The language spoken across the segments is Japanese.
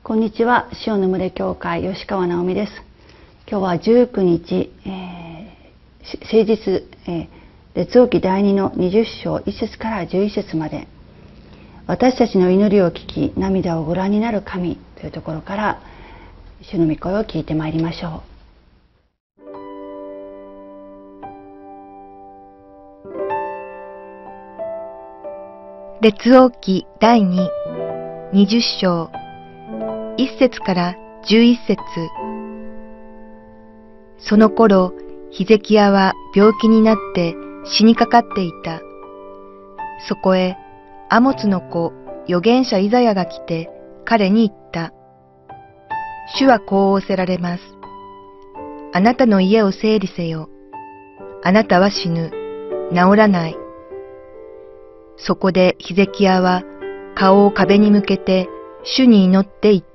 こんにちは、塩の群れ教会吉川直美です。今日は19日、誠実、列王記第2の20章1節から11節まで、私たちの祈りを聞き涙をご覧になる神というところから主の御声を聞いてまいりましょう。列王記第2、20章1節から11節。その頃、ヒゼキヤは病気になって死にかかっていた。そこへ、アモツの子、預言者イザヤが来て、彼に言った。主はこう仰せられます。あなたの家を整理せよ。あなたは死ぬ。治らない。そこでヒゼキヤは顔を壁に向けて主に祈って言った。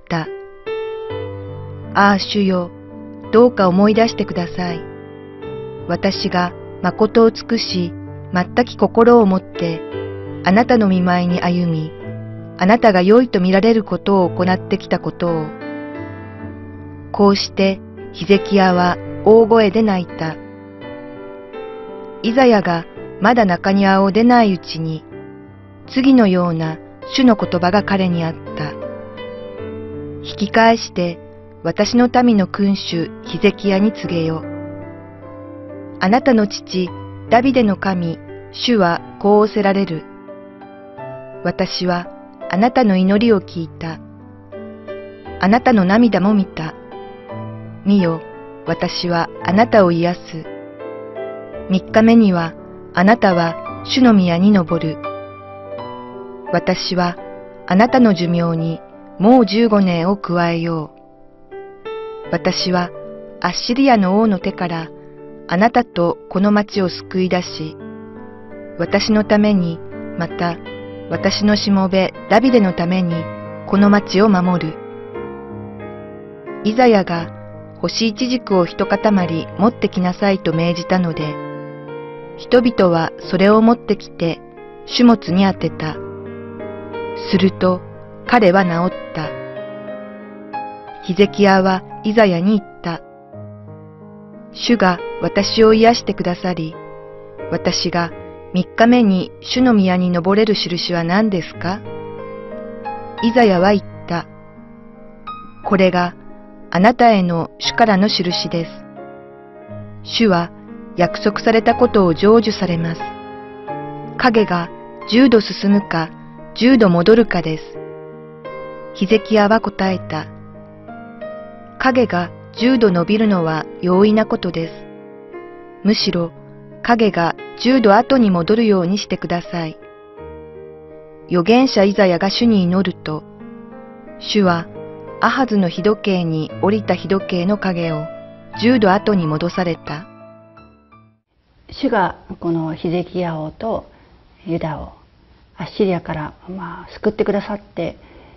ああ主よ、どうか思い出してください。私が誠を尽くし、全き心をもって、あなたの御前に歩み、あなたが良いと見られることを行ってきたことを。こうしてヒゼキヤは大声で泣いた。イザヤがまだ中庭を出ないうちに、次のような主の言葉が彼にあった。引き返して、私の民の君主ヒゼキヤに告げよ。あなたの父ダビデの神主はこう仰せられる。私はあなたの祈りを聞いた。あなたの涙も見た。見よ、私はあなたを癒す。3日目にはあなたは主の宮に登る。私はあなたの寿命にもう15年を加えよう。私はアッシリアの王の手からあなたとこの町を救い出し、私のためにまた私のしもべダビデのためにこの町を守る。イザヤが干しイチジクを一塊持ってきなさいと命じたので、人々はそれを持ってきて種物に当てた。すると彼は治った。ヒゼキヤはイザヤに言った。主が私を癒してくださり、私が3日目に主の宮に登れる印は何ですか？イザヤは言った。これがあなたへの主からの印です。主は約束されたことを成就されます。影が10度進むか10度戻るかです。ヒゼキヤは答えた。影が10度伸びるのは容易なことです。むしろ影が10度後に戻るようにしてください。預言者イザヤが主に祈ると、主はアハズの日時計に降りた日時計の影を10度後に戻された。 主がこのヒゼキヤ王とユダをアッシリアから救ってくださって、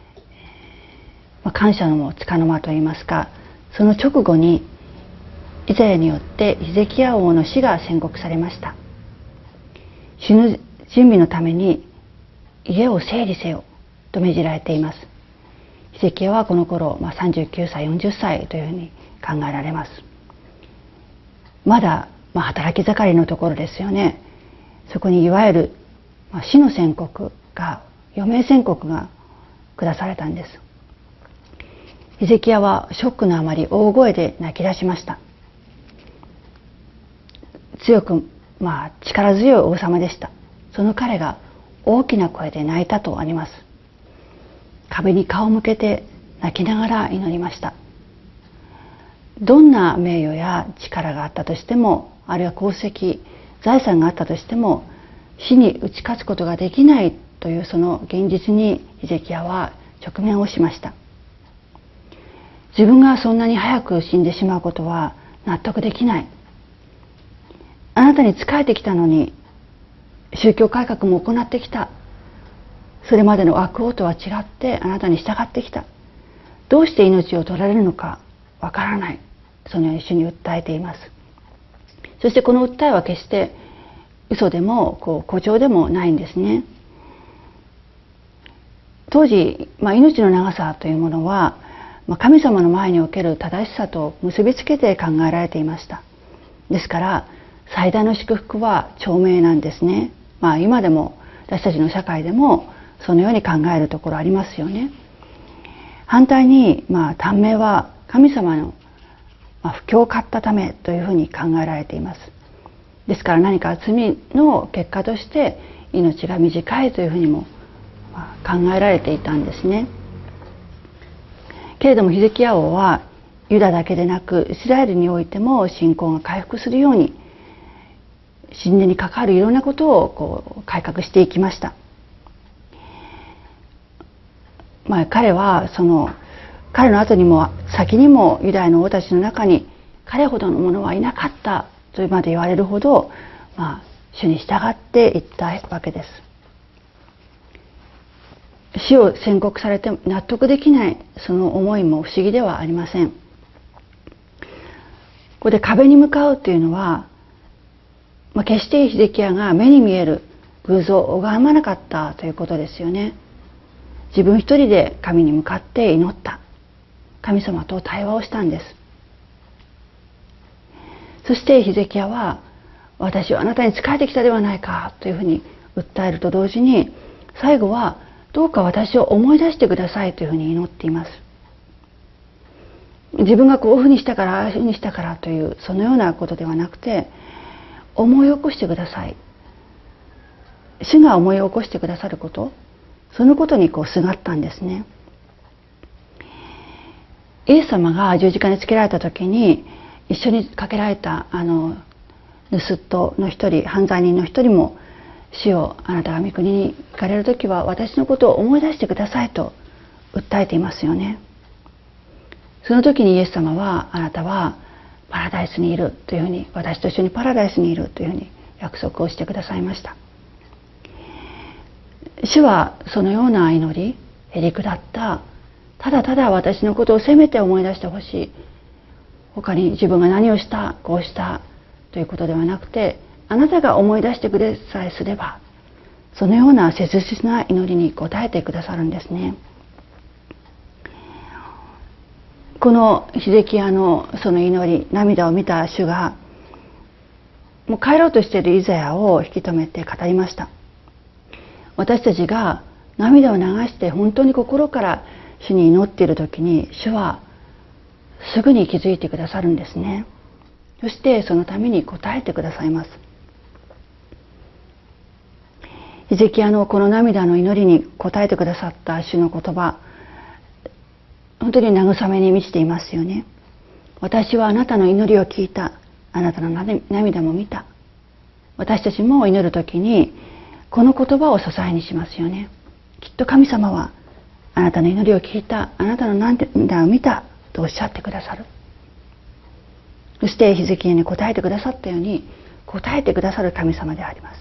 感謝の束の間といいますか、その直後にイザヤによってヒゼキヤ王の死が宣告されました。死ぬ準備のために家を整理せよと命じられています。ヒゼキヤはこの頃、39歳40歳というふうに考えられます。まだ、働き盛りのところですよね。そこにいわゆる、死の宣告が、余命宣告が下されたんです。ヒゼキヤはショックのあまり大声で泣き出しました。強く、力強い王様でした。その彼が大きな声で泣いたとあります。壁に顔を向けて泣きながら祈りました。どんな名誉や力があったとしても、あるいは功績、財産があったとしても、死に打ち勝つことができないというその現実にヒゼキヤは直面をしました。自分がそんなに早く死んでしまうことは納得できない。あなたに仕えてきたのに、宗教改革も行ってきた。それまでの悪王とは違ってあなたに従ってきた。どうして命を取られるのかわからない。そのように主に訴えています。そしてこの訴えは決して嘘でも誇張でもないんですね。当時、命の長さというものは神様の前における正しさと結びつけて考えられていました。ですから最大の祝福は長命なんですね。今でも私たちの社会でもそのように考えるところありますよね。反対に短命は神様の不況を買ったためというふうに考えられています。ですから何か罪の結果として命が短いというふうにも考えられていたんですね。けれどもヒゼキヤ王はユダだけでなくイスラエルにおいても信仰が回復するように信念に関わるいろんなことを改革していきました。彼は彼の後にも先にもユダヤの王たちの中に彼ほどの者はいなかったとまで言われるほど、主に従っていったわけです。死を宣告されて納得できないその思いも不思議ではありません。ここで壁に向かうというのは、決してヒゼキヤが目に見える偶像を拝まなかったということですよね。自分一人で神に向かって祈った。神様と対話をしたんです。そしてヒゼキヤは、私はあなたに仕えてきたではないかというふうに訴えると同時に、最後はどうか私を思い出してくださいというふうに祈っています。自分がこういうふうにしたからああいうふうにしたからというそのようなことではなくて、思い起こしてください。主が思い起こしてくださること、そのことにすがったんですね。イエス様が十字架につけられた時に一緒にかけられた盗人の一人、犯罪人の一人も、主よあなたが御国に行かれる時は私のことを思い出してくださいと訴えていますよね。その時にイエス様は、あなたはパラダイスにいるというふうに、私と一緒にパラダイスにいるというふうに約束をしてくださいました。主はそのような祈り、へりくだった、ただただ私のことをせめて思い出してほしい、他に自分が何をした、こうしたということではなくて、あなたが思い出してくれさえすれば、そのような切実な祈りに応えてくださるんですね。このヒゼキヤのその祈り、涙を見た主が、もう帰ろうとしているイザヤを引き止めて語りました。私たちが涙を流して本当に心から主に祈っている時に、主はすぐに気づいてくださるんですね。そしてそのために応えてくださいます。ヒゼキヤのこの涙の祈りに応えてくださった主の言葉、本当に慰めに満ちていますよね。私はあなたの祈りを聞いた。あなたの涙も見た。私たちも祈るときにこの言葉を支えにしますよね。きっと神様はあなたの祈りを聞いた。あなたの涙を見たとおっしゃってくださる。そしてヒゼキヤに答えてくださったように答えてくださる神様であります。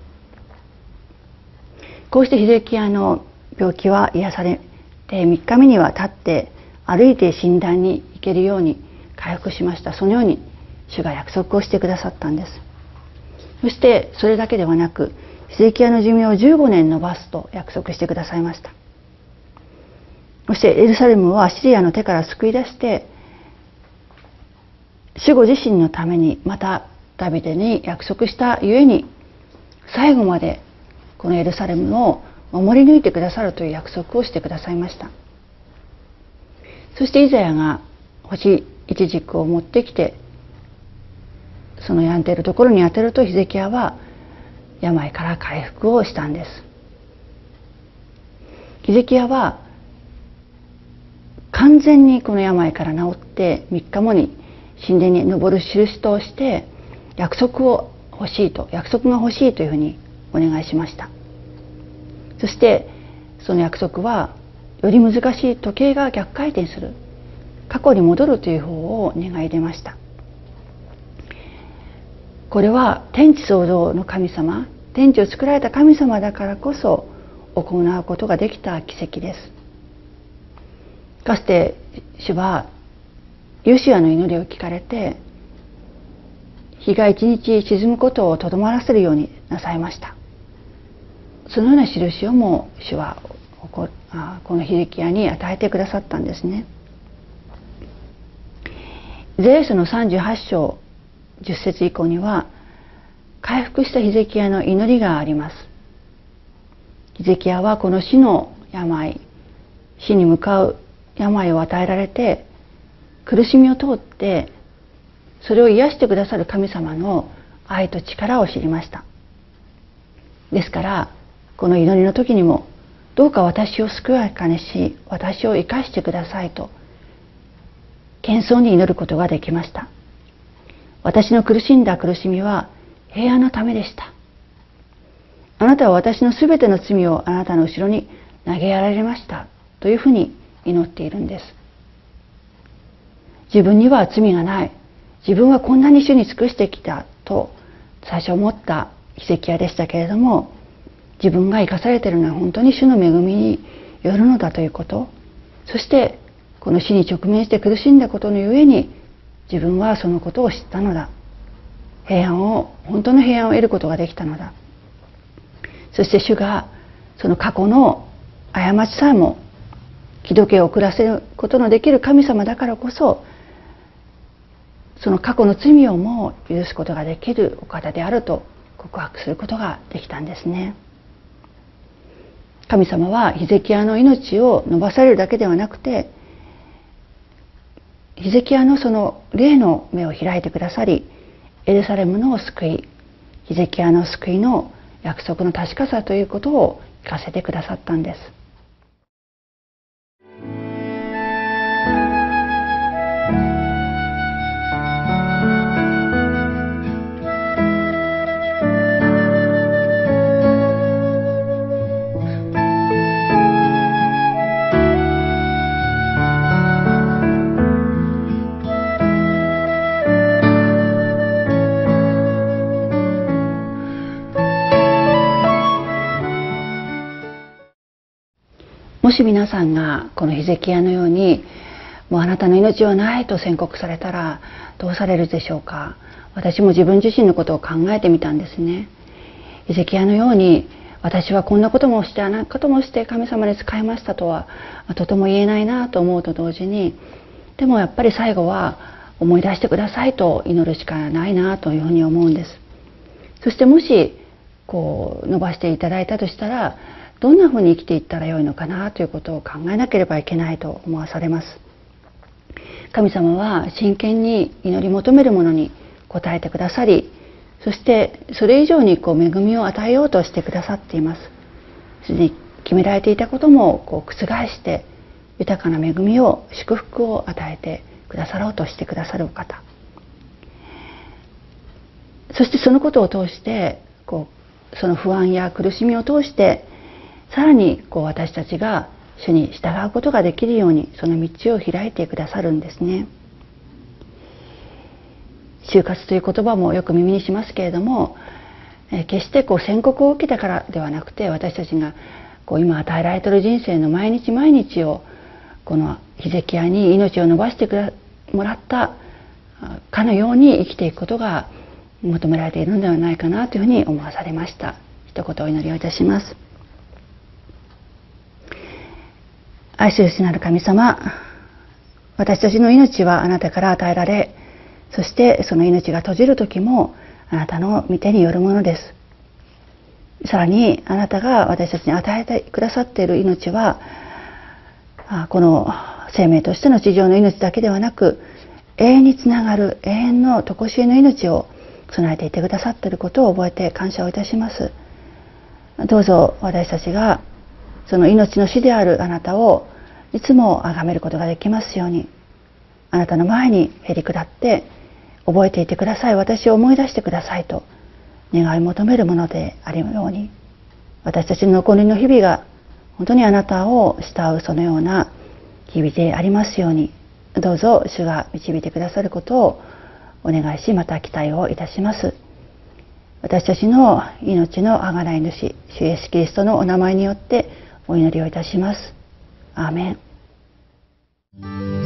こうしてヒゼキヤの病気は癒されて、3日目には立って歩いて診断に行けるように回復しました。そのように主が約束をしてくださったんです。そしてそれだけではなく、ヒゼキヤの寿命を15年延ばすと約束してくださいました。そしてエルサレムをアシリアの手から救い出して、主ご自身のためにまたダビデに約束したゆえに、最後までこのエルサレムを守り抜いてくださるという約束をしてくださいました。そしてイザヤが星一軸を持ってきて、その病んでいるところに当てると、ヒゼキヤは病から回復をしたんです。ヒゼキヤは完全にこの病から治って3日後に神殿に登る印として約束が欲しいというふうにお願いしました。そしてその約束は、より難しい時計が逆回転する、過去に戻るという方を願い出ました。これは天地創造の神様、天地を作られた神様だからこそ行うことができた奇跡です。かつて主はヨシュアの祈りを聞かれて、日が一日沈むことをとどまらせるようになさいました。そのような印をも主はこのヒゼキヤに与えてくださったんですね。 ゼレスの38章10節以降には回復したヒゼキヤの祈りがあります。ヒゼキヤはこの死の病、死に向かう病を与えられて苦しみを通ってそれを癒してくださる神様の愛と力を知りました。ですからこの祈りの時にもどうか私を健やかにし私を生かしてくださいと謙遜に祈ることができました。私の苦しんだ苦しみは平安のためでした。あなたは私のすべての罪をあなたの後ろに投げやられましたというふうに祈っているんです。自分には罪がない、自分はこんなに主に尽くしてきたと最初思ったヒゼキヤでしたけれども、自分が生かされているのは本当に主の恵みによるのだということ、そしてこの死に直面して苦しんだことのゆえに自分はそのことを知ったのだ、本当の平安を得ることができたのだ。そして主がその過去の過ちさえも気時計を遅らせることのできる神様だからこそ、その過去の罪をも許すことができるお方であると告白することができたんですね。神様はヒゼキヤの命を伸ばされるだけではなくて、ヒゼキヤのその霊の目を開いてくださり、エルサレムの救い、ヒゼキヤの救いの約束の確かさということを聞かせてくださったんです。もし皆さんがこのヒゼキヤのようにもうあなたの命はないと宣告されたらどうされるでしょうか。私も自分自身のことを考えてみたんですね。ヒゼキヤのように私はこんなこともしてあんなこともして神様に仕えましたとはとても言えないなと思うと同時に、でもやっぱり最後は思い出してくださいと祈るしかないなというふうに思うんです。そしてもし伸ばしていただいたとしたら、どんなふうに生きていったらよいのかなということを考えなければいけないと思わされます。神様は真剣に祈り求める者に応えてくださり、そしてそれ以上に恵みを与えようとしてくださっています。すでに決められていたことも覆して豊かな恵みを祝福を与えてくださろうとしてくださるお方、そしてそのことを通してその不安や苦しみを通してさらに私たちが主に従うことができるようにその道を開いてくださるんですね。終活という言葉もよく耳にしますけれども、決して宣告を受けたからではなくて、私たちが今与えられている人生の毎日毎日をこのヒゼキヤに命を伸ばしてもらったかのように生きていくことが求められているのではないかなというふうに思わされました。一言お祈りをいたします。愛する主なる神様、私たちの命はあなたから与えられ、そしてその命が閉じる時もあなたの御手によるものです。さらにあなたが私たちに与えてくださっている命は、この生命としての地上の命だけではなく、永遠につながる永遠の常しえの命を備えていてくださっていることを覚えて感謝をいたします。どうぞ私たちがその命の師であるあなたをいつも崇めることができますように、あなたの前にへり下って覚えていてください、私を思い出してくださいと願い求めるものであるように、私たちの残りの日々が本当にあなたを慕うそのような日々でありますように、どうぞ主が導いてくださることをお願いし、また期待をいたします。私たちの命の贖い主、主イエスキリストのお名前によってお祈りをいたします。アーメン。